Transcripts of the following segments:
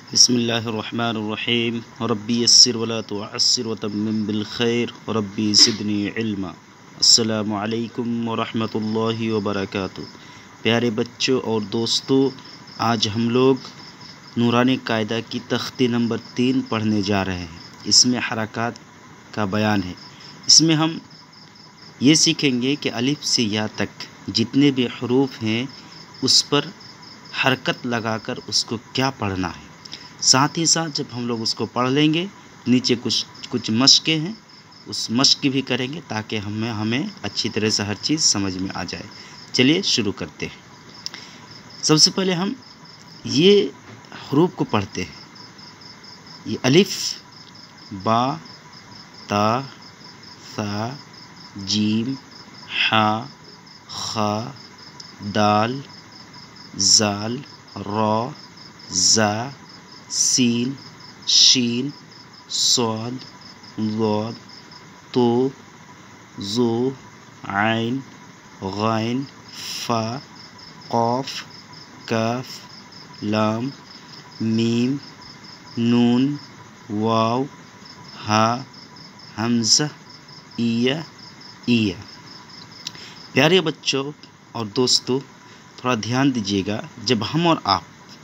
बिस्मिल्लाहिर्रहमानिर्रहीम रब्बी यस्सिर वला तुअस्सिर वतम्मिम बिल खैर रब्बी ज़िदनी इल्मा। अस्सलामु अलैकुम व रहमतुल्लाहि व बरकातुहू। प्यारे बच्चों और दोस्तों, आज हम लोग नूरानी कायदा की तख्ती नंबर 3 पढ़ने जा रहे हैं। इसमें हरकत का बयान है। इसमें हम ये सीखेंगे कि अलिफ से या तक जितने भी हरूफ हैं उस पर हरकत लगाकर उसको क्या पढ़ना है। साथ ही साथ जब हम लोग उसको पढ़ लेंगे, नीचे कुछ मशक़ें हैं, उस मशक़ भी करेंगे ताकि हमें अच्छी तरह से हर चीज़ समझ में आ जाए। चलिए शुरू करते हैं। सबसे पहले हम ये हरूफ को पढ़ते हैं। ये अलिफ, बा, ता, सा, जीम, हा, खा, दाल, जाल, रा, जा, सीन, शीन, स्वाद, ज़ाद, तो, ज़ो, आइन, गाइन, फा, क़ाफ, काफ, लाम, मीम, नून, वाव, हा, हमज़ा, इया, इया। प्यारे बच्चों और दोस्तों, थोड़ा ध्यान दीजिएगा। जब हम और आप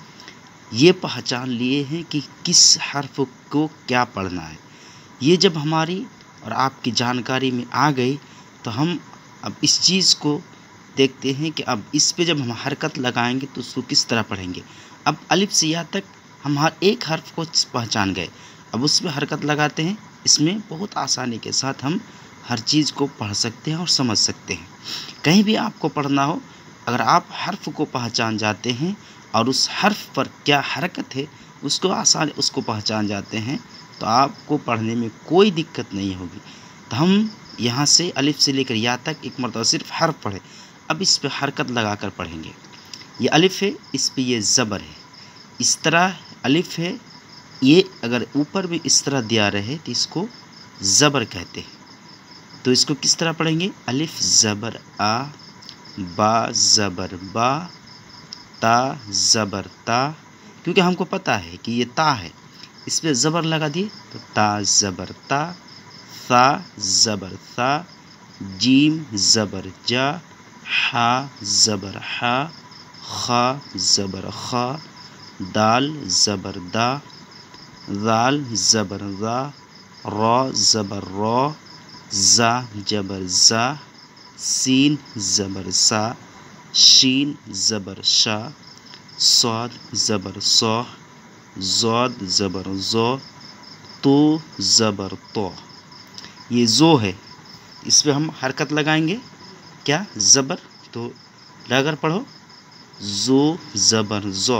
ये पहचान लिए हैं कि किस हर्फ को क्या पढ़ना है, ये जब हमारी और आपकी जानकारी में आ गई तो हम अब इस चीज़ को देखते हैं कि अब इस पे जब हम हरकत लगाएंगे तो उसको किस तरह पढ़ेंगे। अब अलिफ से या तक हम हर एक हर्फ को पहचान गए, अब उस पर हरकत लगाते हैं। इसमें बहुत आसानी के साथ हम हर चीज़ को पढ़ सकते हैं और समझ सकते हैं। कहीं भी आपको पढ़ना हो, अगर आप हर्फ को पहचान जाते हैं और उस हर्फ पर क्या हरकत है उसको पहचान जाते हैं तो आपको पढ़ने में कोई दिक्कत नहीं होगी। तो हम यहाँ से अलिफ से लेकर या तक एक मरतबा सिर्फ हर्फ पढ़े। अब इस पर हरकत लगाकर पढ़ेंगे। ये अलिफ है, इस पर ये ज़बर है। इस तरह अलिफ है, ये अगर ऊपर भी इस तरह दिया रहे तो इसको ज़बर कहते हैं। तो इसको किस तरह पढ़ेंगे? अलिफ ज़बर आ, बा ज़बर बा, ता ज़बर ता। क्योंकि हमको पता है कि ये ता है, इस पर ज़बर लगा दिए तो ता ज़बर ता, सा ज़बर सा, जीम ज़बर जा, हा ज़बर हा, खा ज़बर खा, दाल ज़बर दा, जाल ज़बर ज़ा, रा ज़बर रा, जा ज़बर ज़ा, सीन ज़बर सा, शीन ज़बर शा, स्वाद ज़बर सौ, ज़ाद ज़बर ज़ो, तो ज़बर तो। ये ज़ो है, इस पर हम हरकत लगाएंगे। क्या? ज़बर। तो लगाकर पढ़ो, ज़ो ज़बर ज़ो।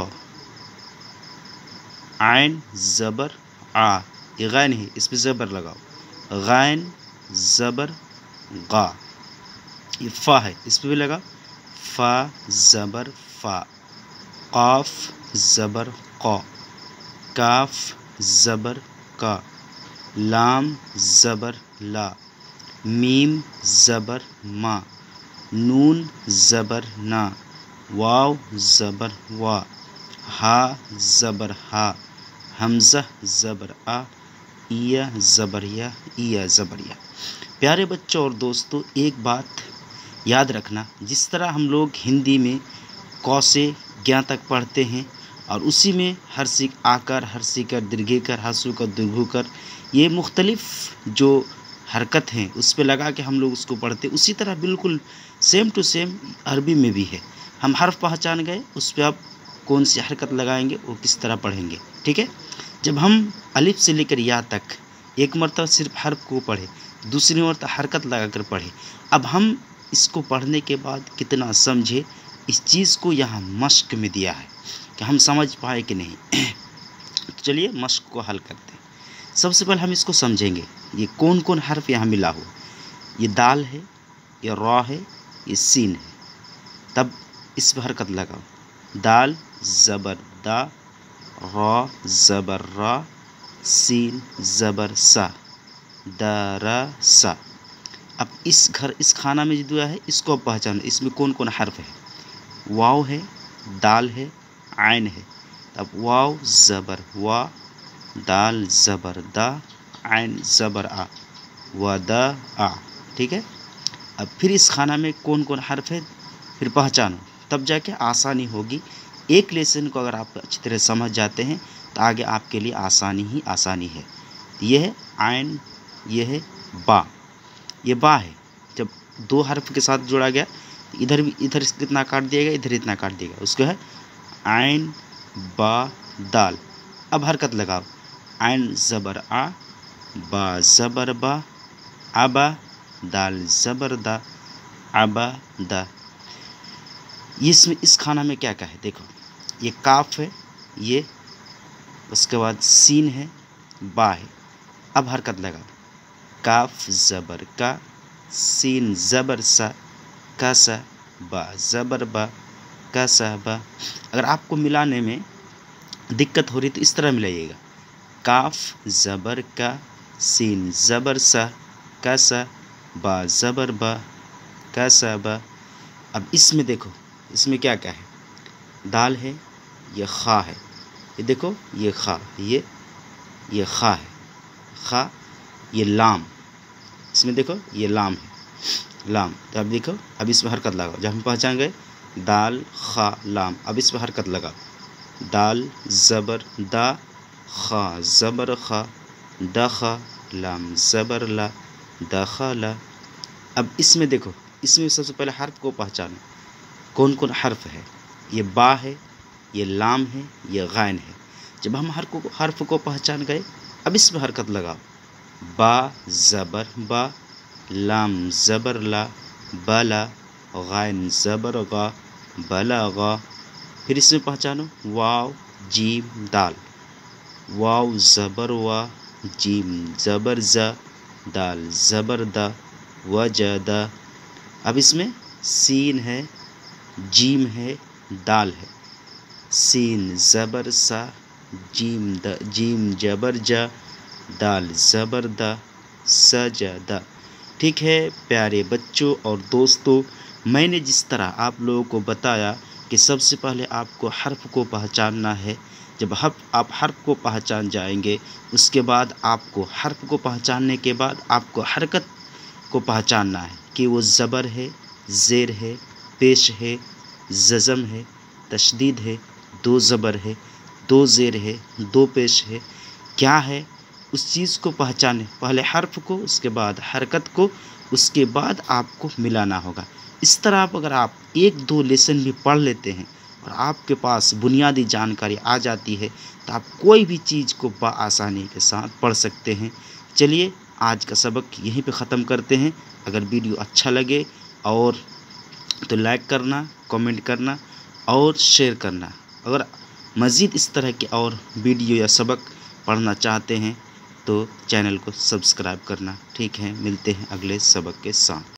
आइन ज़बर आ, ये गैन है, इस पर ज़बर लगाओ। गैन ज़बर गा। ये फ़ा है, इस पर भी लगा, फ़ा ज़बर फ़ा। क़ाफ ज़बर क़ा, काफ ज़बर का, लाम ज़बर ला, मीम ज़बर मा, नून ज़बर ना, वाव ज़बर वा, हा ज़बर हा, हमज़ा ज़बर आ, इया ज़बर या, इया ज़बर या। प्यारे बच्चों और दोस्तों, एक बात याद रखना, जिस तरह हम लोग हिंदी में क से ज्ञ तक पढ़ते हैं और उसी में हर्षिक आकर, हर्षिकर, दीर्घिकर, हसूकर, दीर्घुकर, ये मुख्तलिफ जो हरकत हैं उस पर लगा के हम लोग उसको पढ़ते, उसी तरह बिल्कुल सेम टू सेम अरबी में भी है। हम हर्फ पहचान गए, उस पर अब कौन सी हरकत लगाएंगे, वो किस तरह पढ़ेंगे। ठीक है। जब हम अलिफ से लेकर या तक एक मरतबा सिर्फ हर्फ को पढ़े, दूसरी मरतबा हरकत लगाकर पढ़े, अब हम इसको पढ़ने के बाद कितना समझे, इस चीज़ को यहाँ मशक़ में दिया है कि हम समझ पाए कि नहीं। तो चलिए मशक़ को हल करते हैं। सबसे पहले हम इसको समझेंगे, ये कौन कौन हर्फ यहाँ मिला हुआ। ये दाल है, ये रा है, ये सीन है। तब इस पर हरकत लगाओ, दाल ज़बर दा, रा ज़बर रा, सीन ज़बर सा, दारा सा। अब इस खाना में जो दिया है इसको अब पहचानो, इसमें कौन कौन हर्फ है। वाव है, दाल है, आइन है। अब वाव ज़बर वा, दाल ज़बर दा, आइन ज़बर आ, वदा आ। ठीक है। अब फिर इस खाना में कौन कौन हर्फ है फिर पहचानो, तब जाके आसानी होगी। एक लेसन को अगर आप अच्छी तरह समझ जाते हैं तो आगे आपके लिए आसानी ही आसानी है। ये है आइन, ये है बा, ये बा है। जब दो हर्फ के साथ जोड़ा गया तो इधर भी, इधर कितना काट दिएगा, इधर इतना काट दिएगा, उसको है आइन बा दाल। अब हरकत लगाओ, आइन ज़बर आ, बा ज़बर बा, आबा, दाल ज़बर दा, आबा दा। इसमें इस खाना में क्या क्या है देखो, ये काफ है, ये उसके बाद सीन है, बा है। अब हरकत लगाओ, काफ ज़बर का, सीन ज़बर सा, का सा, बा ज़बर बा, का सा बा। अगर आपको मिलाने में दिक्कत हो रही तो इस तरह मिलाइएगा, काफ ज़बर का, सीन ज़बर सा, का सा, बा ज़बर बा, का सा बा। अब इसमें देखो, इसमें क्या क्या है, दाल है, ये खा है, ये देखो ये खा, ये खा है, खा, ये लाम, इसमें देखो ये लाम है, लाम। तो अब देखो, अब इसमें हरकत लगाओ, जब हम पहचान गए दाल खा लाम, अब इसमें हरकत लगाओ, दाल ज़बर दा, खा ज़बर खा, दखा, लाम ज़बर ला, दखला। अब इसमें देखो, इसमें सबसे पहले हर्फ को पहचानो, कौन कौन हर्फ है, ये बा है, ये लाम है, ये गैन है। जब हम हर्फ को पहचान गए, अब इसमें हरकत लगाओ, बा ज़बर बा, लाम ज़बर ला, बला, गैन ज़बर गा, बला गा। फिर इसमें पहचानो, वाव जीम दाल, वाव ज़बर वा, जीम ज़बर ज़ा, दाल ज़बर दा, वजदा। अब इसमें सीन है, जीम है, दाल है, सीन ज़बर सा, जीम ज़बर जा, दाल ज़बर दा, सजदा। ठीक है प्यारे बच्चों और दोस्तों, मैंने जिस तरह आप लोगों को बताया कि सबसे पहले आपको हर्फ को पहचानना है। जब आप हर्फ को पहचान जाएंगे, उसके बाद आपको हर्फ को पहचानने के बाद आपको हरकत को पहचानना है कि वो ज़बर है, ज़ेर है, पेश है, जज़म है, तशदीद है, दो ज़बर है, दो ज़ेर है, दो पेश है, क्या है उस चीज़ को पहचाने, पहले हर्फ को, उसके बाद हरकत को, उसके बाद आपको मिलाना होगा। इस तरह अगर आप एक दो लेसन भी पढ़ लेते हैं और आपके पास बुनियादी जानकारी आ जाती है तो आप कोई भी चीज़ को बआसानी के साथ पढ़ सकते हैं। चलिए आज का सबक यहीं पे ख़त्म करते हैं। अगर वीडियो अच्छा लगे और तो लाइक करना, कमेंट करना और शेयर करना। अगर मज़ीद इस तरह के और वीडियो या सबक पढ़ना चाहते हैं तो चैनल को सब्सक्राइब करना। ठीक है, मिलते हैं अगले सबक के साथ।